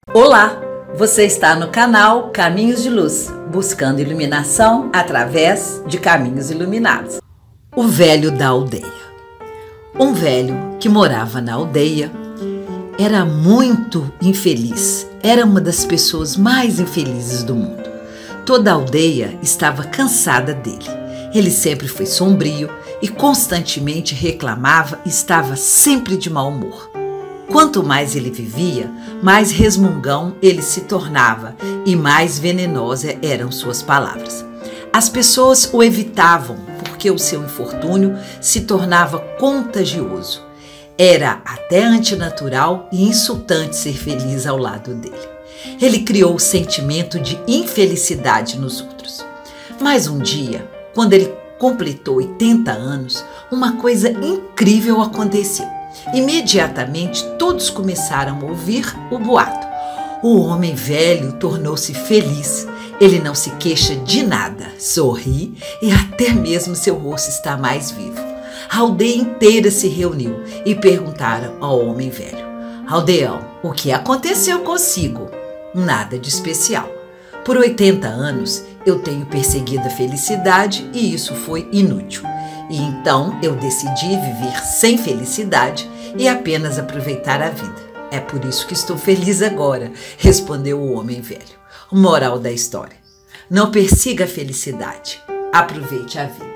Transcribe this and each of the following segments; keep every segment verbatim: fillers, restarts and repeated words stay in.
Olá, você está no canal Caminhos de Luz, buscando iluminação através de caminhos iluminados. O velho da aldeia. Um velho que morava na aldeia era muito infeliz, era uma das pessoas mais infelizes do mundo. Toda a aldeia estava cansada dele. Ele sempre foi sombrio e constantemente reclamava e estava sempre de mau humor. Quanto mais ele vivia, mais resmungão ele se tornava e mais venenosas eram suas palavras. As pessoas o evitavam porque o seu infortúnio se tornava contagioso. Era até antinatural e insultante ser feliz ao lado dele. Ele criou o sentimento de infelicidade nos outros. Mas um dia, quando ele completou oitenta anos, uma coisa incrível aconteceu. Imediatamente todos começaram a ouvir o boato. O homem velho tornou-se feliz. Ele não se queixa de nada, sorri e até mesmo seu rosto está mais vivo. A aldeia inteira se reuniu e perguntaram ao homem velho: "Aldeão, o que aconteceu consigo?" "Nada de especial. Por oitenta anos eu tenho perseguido a felicidade e isso foi inútil. E então eu decidi viver sem felicidade e apenas aproveitar a vida. É por isso que estou feliz agora", respondeu o homem velho. Moral da história: não persiga a felicidade, aproveite a vida.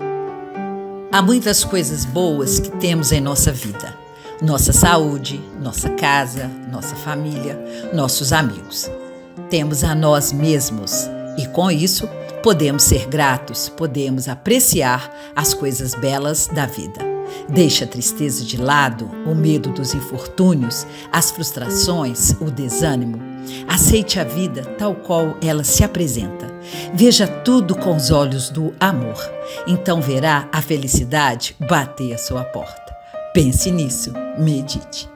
Há muitas coisas boas que temos em nossa vida. Nossa saúde, nossa casa, nossa família, nossos amigos. Temos a nós mesmos e com isso podemos ser gratos, podemos apreciar as coisas belas da vida. Deixe a tristeza de lado, o medo dos infortúnios, as frustrações, o desânimo. Aceite a vida tal qual ela se apresenta. Veja tudo com os olhos do amor. Então verá a felicidade bater à sua porta. Pense nisso, medite.